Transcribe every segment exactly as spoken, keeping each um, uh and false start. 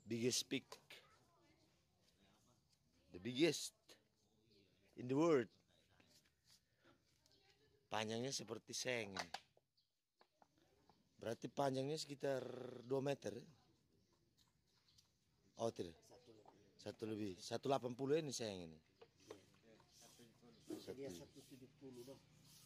biggest peak, the biggest in the world. Panjangnya seperti seng ini. Berarti panjangnya sekitar dua meter. Oh tidak, satu lebih, satu delapan puluh ini seng ini. Dia satu tujuh puluh dong.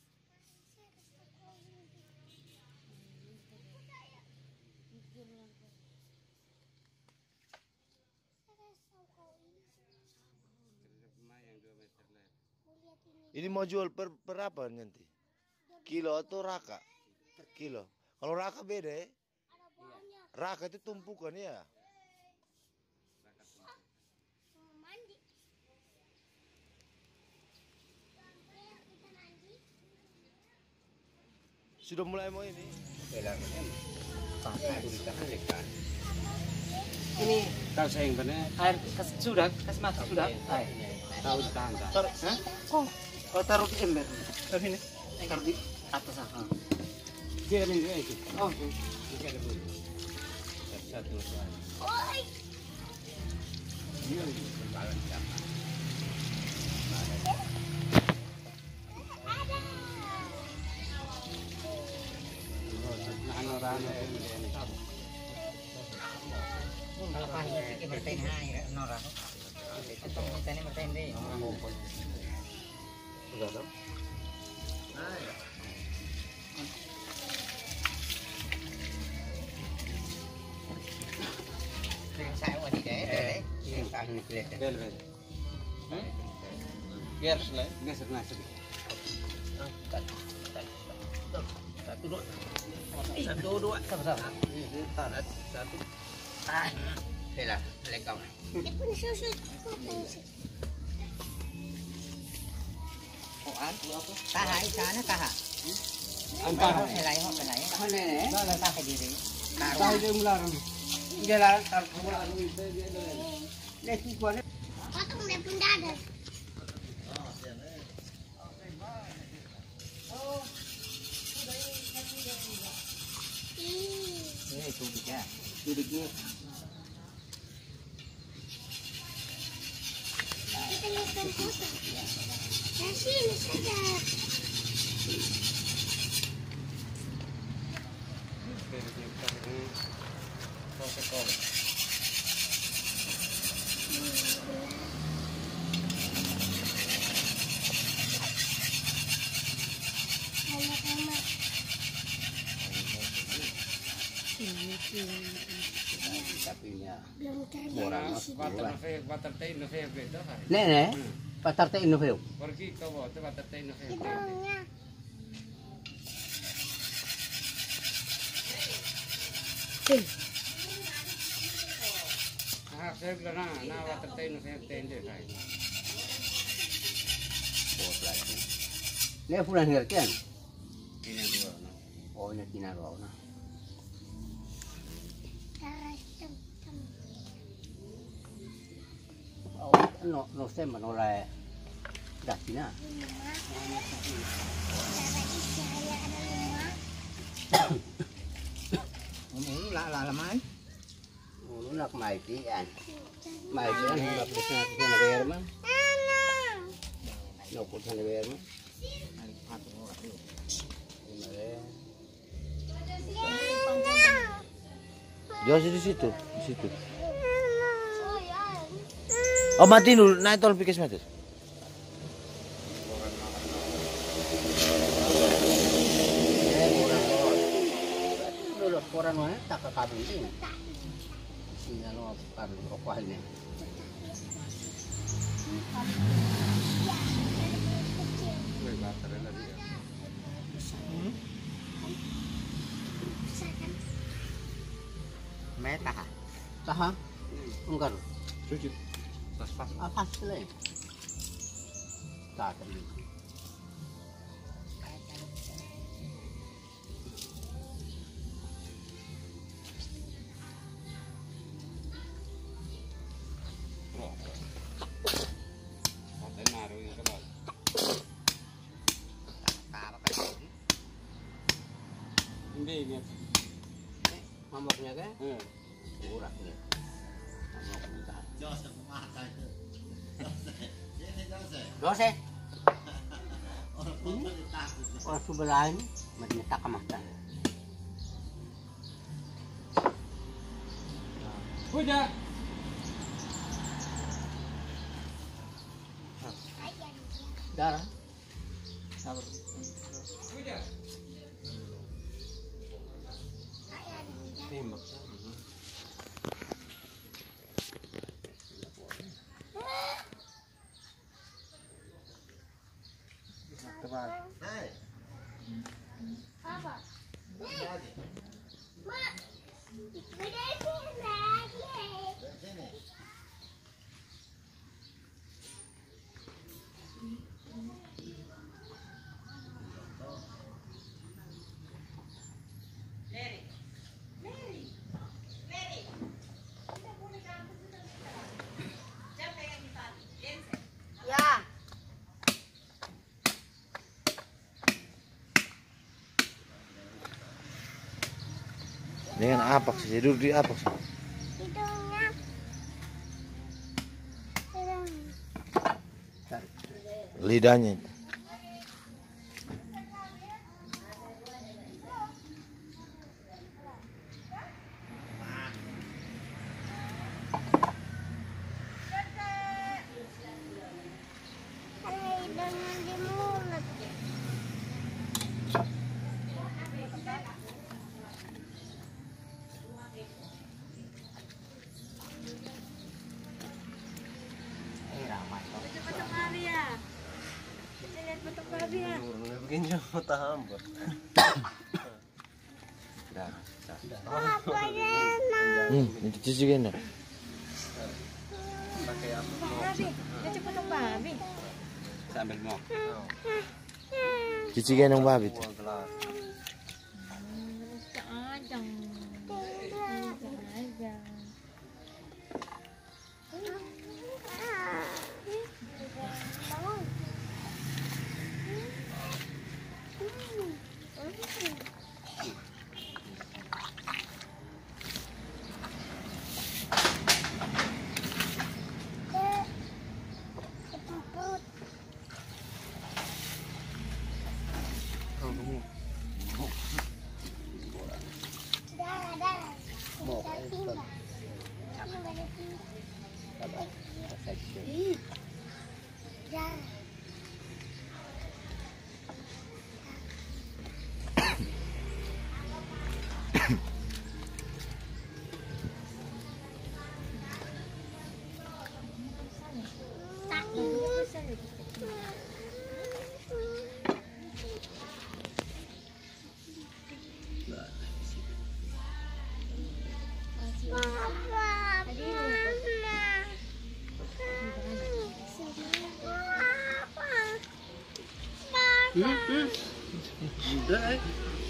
Ini mau jual per, per apa nanti? Kilo atau raka? Kilo. Kalau raka beda ya. Raka itu tumpukan ya. Sudah mulai mau ini. Ini Tahu saya yang benar. air kasih sudah, kasih mata sudah. Air. Tahu ditahan. Taruh, hah? Oh, oh taruh di ember. Taruh ini. Taruh di atas sana. Dia ini dia itu. Oh, Ini ada bulu. Satu satu. Dia ini kepala siapa? Nah, orang ini. Apa ini kita bertain hai Nora. Itu kita ini bertain deh. Sudah dong. Saya wadi deh deh. Yang paling kelihatan. Bel bel. Biar selai. Geser geser. Satu dua. Satu dua. Sama-sama. Satu. Ah. Hela, lekau. Oh, an apa? Taha sana taha. Antara. Helai ho helai. Mana ni? Dah taha diri. Tahu dia melarang. Dia larang tar melarang itu dia dia. Leki kuat. Potong dia pun ada. Eh, itu bisa. Duduknya. Kita lihat foto. Nah, sini saja. Anak-anak. Tapinya. Belum terjadi. Quattro nove, quattro te nove bedo kan. nih nih. Patar teh inoveu. Pergi ke bawah, quattro te nove. Hidungnya. Ah, saya bilang nah, nah quattro te nove tende kan. Nih pulang ngertian. Ini dua. Oh, ini tinaro na. Cara hitam-hitam. Oh, no no sema no la dasina. Rumah. Cara isi ayah ada rumah. Ini lah lah lamai. Oh, nak mai ti an. Mai ti an nak bisa nak sana ber man. No pun sana ber man. Jual di situ, di situ. Oh mati dulu, naik tolong pikir meter. Dulu koran mana tak ke kabin ini. Sini lo kan rokok ini. Gue baterai lagi ya. Meta. Taha? Enggak. Cuci. Pas pas. Apa sih? Tak ada. Ada naruh yang ke bawah. Ini ini. Mamoknya kan? Hmm. Murah nih. Dosa. Oh sebelahan macam tak makan. Udah. Darah. Sabar. Udah. Tembak. Apa? Mak, beresin lagi. Ya. Dengan apak sih, tidur di apak sih. Hidungnya. Hidung. Lidahnya. Ada hidungnya di mulut. Eh ramai. Foto babi ya. Kita lihat foto babi ya. Begini cuma tahan, Bos. Dah. Apa ya? Hmm, itu cuci gini. Pakai apa? Babi. Kita foto babi. Sambil mau. Cuci gini yang babi tuh. Uang gelas. Ajang. Ajang. Bangun. Dah, dah. Mau. Pindah. Pindah, pindah. Saja. Dah. Hmm, hmm. Udah. Eh.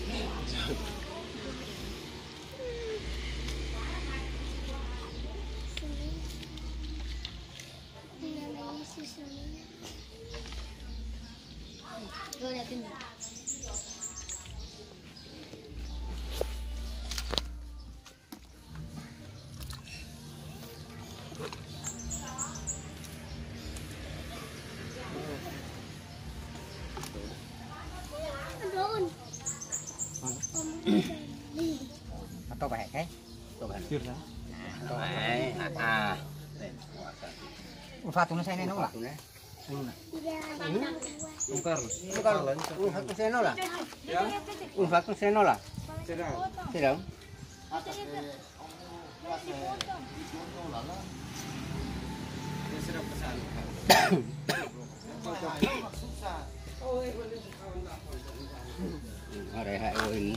Doon. Atau baik eh? Atau baik. Sirna. Atau baik. Ah. Fatuna sa inyo wala. Ang Carlos. Bukan. Un satu seno lah. Un satu seno lah. Sirang. Tidak. Sirang pesan. Ada H O ini.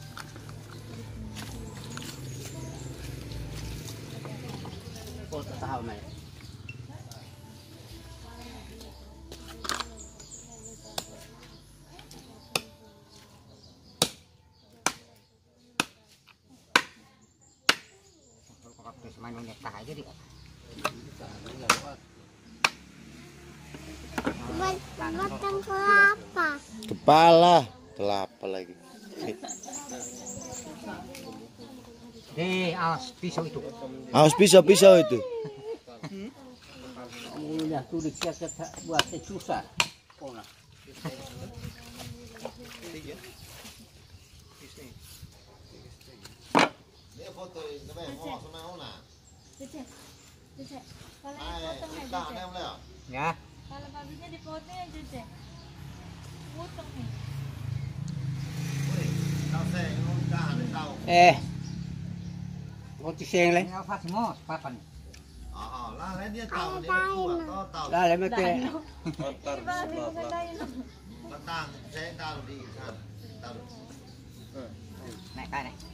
Foto tahu mai. Waktu semain nyetak aja di. Batang kelapa. Kepala, kelapa lagi. Eh, awas pisau itu. Awas pisau-pisau itu. Kamu udah tuh dikasih buat susah. Oh nah. Cek, cek. Kalau yang potong aja, Cek. Ya. Kalau babinya dipotong aja, Cek. Potong nih. Eh. Roti seng le. Ini apa semua? Papan. Lah le make. Babi magandang. Naik kan nih.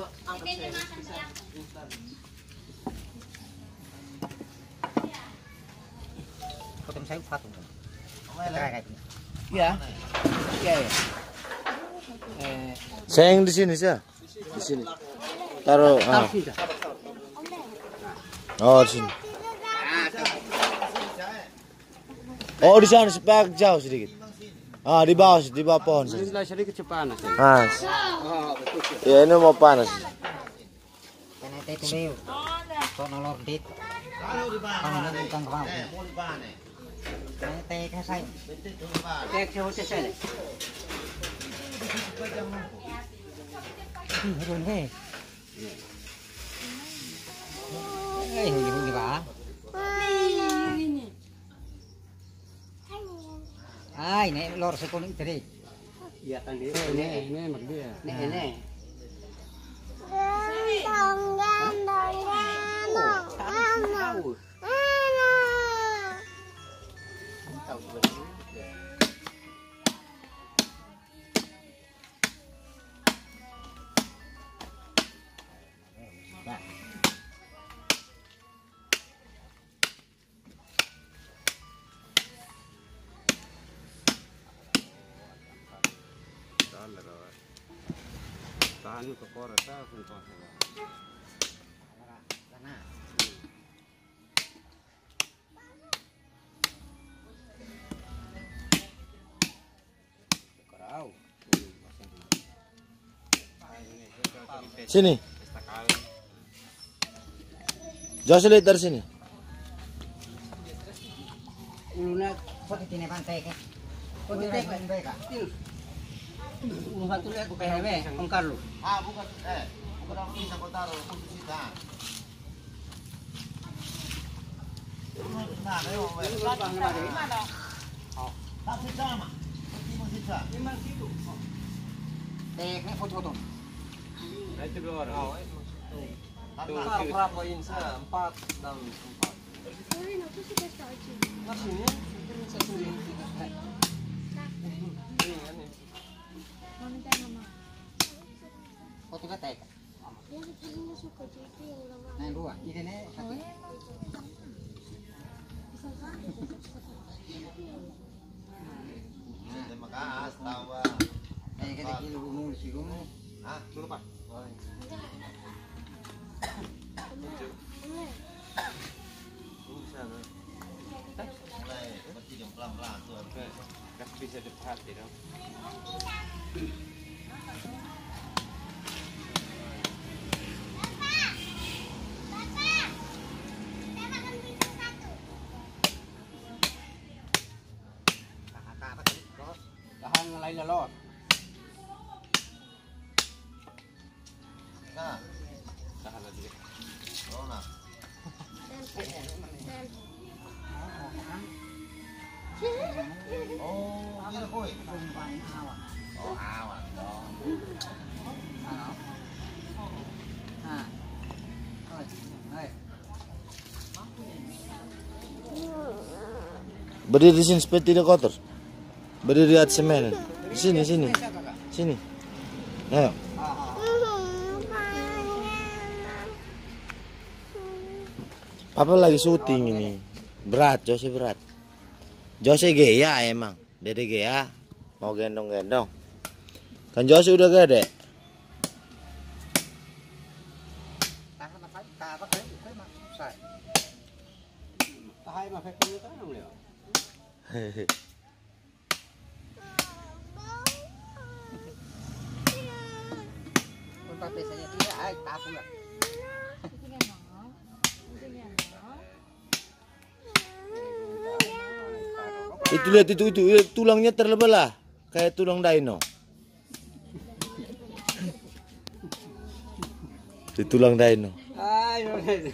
Potong sayur patung. Kayak kayak gini. Ya. Ya. ya. Eh, Sayang di sini sih. Di sini. Taruh. Ah. taruh sini. Oh, di sini. Oh, di sana supaya jauh sedikit. Ah, di bawah, di bawah pohon. Ini lah sedikit cepat. Ah. Oh, betul. Ya, ini mau panas. Karena itu leo. Kau nolor dit. Kau nolor tentang kau. Karena teh kan saya. Cek si hotel saya. Hurun he. Eh, huli huli ba? Ay, ne lor sa kuning tiri. Iya kan dia. Ini ini mak dia. Ini ini. Tahu. Tahu betul. Tahan ke kora tahu pun kau. Kerau. Sini. Jauh sedikit dari sini. Uluna Kau tine pantai ke? kau tidak baik kak. ulu satu lihat bukan hewe, ongkar lu. Ah, bukan. Eh, bukan aku bisa kau taruh khusus kita. Nah, ayo, tak bisa mah. Bisa. Teh ne foto foto. Itu dua orang. Tuh, berapa insa? Empat dan empat. Uy, aku suka saja. Maksudnya satu ini. Maminta mama. Foto ka teh. Yang sebenarnya suka jadi yang lama. Nah dua. Ini ne satu. terima kasih, tahu. Eh kita kilo umur sih umur. Ah, Dulu pak. mulai bertiga pelan-pelan tuh. Kas bisa dekat itu. Tahan lain lelot. Nah, Tahan lagi. oh nah. Oh, ini koi. Oh, awan dong. Nah. Hai. Berdiri di sini supaya tidak kotor. Berdiri di atas semen. Sini, sini. Sini. Ayo. Papa lagi syuting ini. Berat, Jose berat. Jose gaya emang. Dede gaya. Mau gendong-gendong. Kan Jose udah gede. Tahan apa? Tahan apa? Kai mah susah. Tahan mah pakai kan boleh. Pun papai saya tidak, ay tapo lah. Itu lihat itu itu tulangnya terbelah kayak tulang dino. Itu tulang dino. Ayo.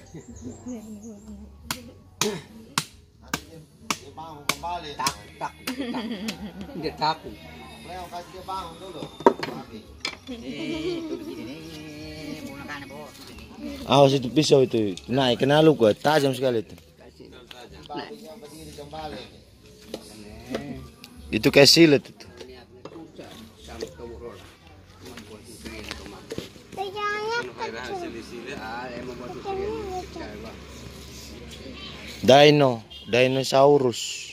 Bangun kembali. Tak tak tak. Dia takut. Leo kasih dia bangun dulu. Mati. Eh, tuh di sini menggunakan apa? Awas itu pisau itu naik kena luka tajam sekali itu. Babinya berdiri kembali. Itu kayak silet itu. Dino, dinosaurus.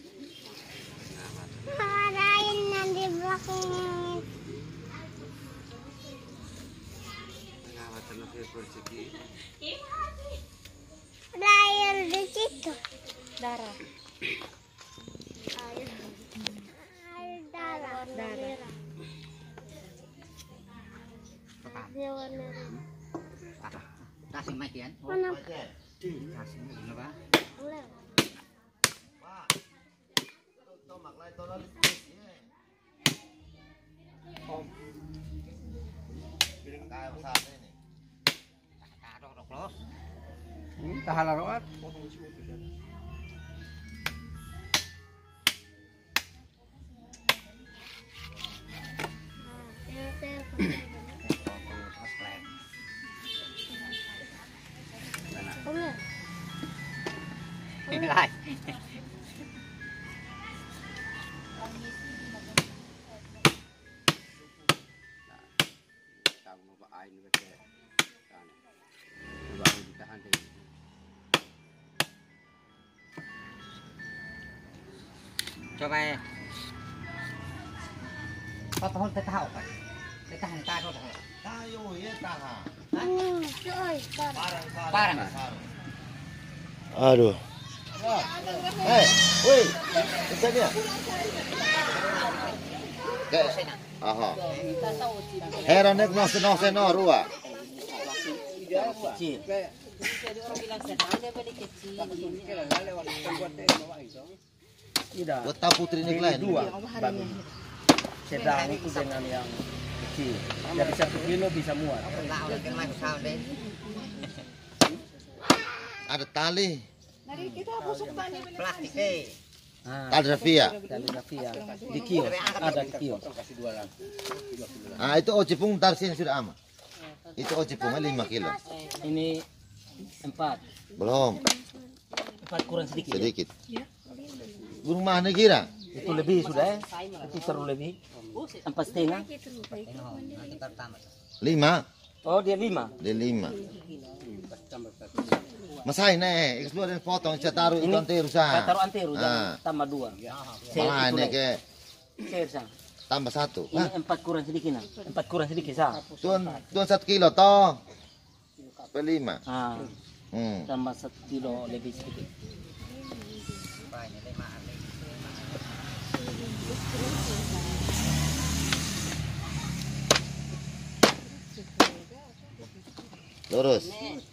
Marahin nanti belakang. Air di situ. Darah. Air. Air darah. Darah. Dia warna. Apa? Tasing mic kan? Mana? Tasing apa? Boleh. Tahala roat. Boleh. Ini lai. Tahu mau air ni betul. Kan. Baru ditahan tadi. Coba ya. Kau tahu kita tahu kan? Kita hanya tahu tahu. Tayo ya tahan. Hmm, cuy, darah. Parang. Aduh. Eh, woi, bisa dia. Kayak, aha. Heran nek nose nose no rua. Kecil. Tidak. Buat putri nek lain. Dua. Bagus. Sedang itu dengan yang kecil. Jadi satu kilo bisa muat. Lah oleh kan main usaha deh. Ada tali. Plastik deh. Ah, Tali rafia. dari rafia. Di kios. Ada di kios. Ah, itu ojepung tar sini sudah aman. Itu ojepungnya lima kilo. Ini empat. Belum, Empat kurang sedikit. sedikit. Burung mana kira? Itu lebih sudah. Itu terlalu lebih. Empat setengah. Nanti pertama. Lima. Oh dia lima. Dia lima. Masai nih, explore dan potong saya taruh itu anteru Saya sah. taruh antero Ah. jangan tambah dua. Malah nih ke Share sah. tambah satu. Ini Hah? empat kurang sedikit nah. Empat kurang sedikit sah. Tuan tuan satu kilo toh. Per lima. Ah, Hmm. tambah satu kilo lebih sedikit. Banyak lima hari. Lurus.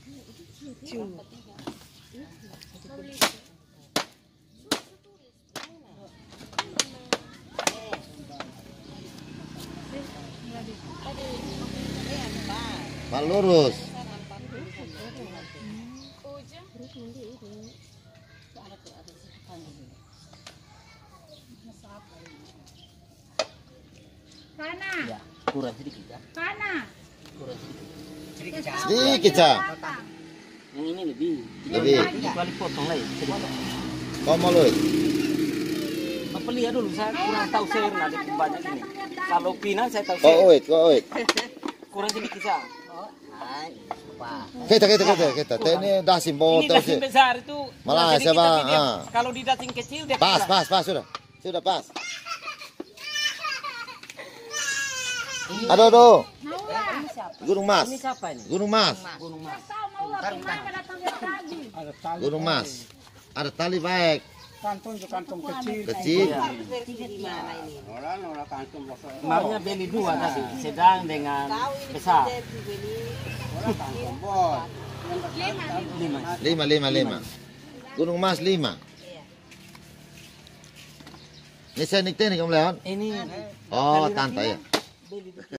Mal lurus. Mana? Ya, kurang sedikit ya. Mana? Kurang sedikit. Sedikit sah. Yang ini lebih. Lebih. Kecuali potong lagi sedikit. Kau mau lurus? Apa lihat dulu saya kurang tahu share ada banyak ini. Kalau pinang saya tahu Kau share. oit, kau oit. Kurang sedikit sah. Hai, lupa. Kita kita kita kita. Ini dasim Ini botol daging sih. besar itu Malah, kurang sedikit, siapa? tapi dia- Ah. kalau di daging kecil dia Pas kurang. pas pas sudah. Sudah pas. Aduh aduh. Gunung Mas. Ini siapa ini? Gunung Mas. Gunung Mas. Ada tali. Gunung Mas. Ada tali baik. Kantong itu kantong kecil. Kecil. Maunya beli dua tadi, sedang dengan besar. Lima. Lima, lima, lima. Gunung Mas lima. Ini saya nik teknik kamu lewat. Ini Oh, tante ya.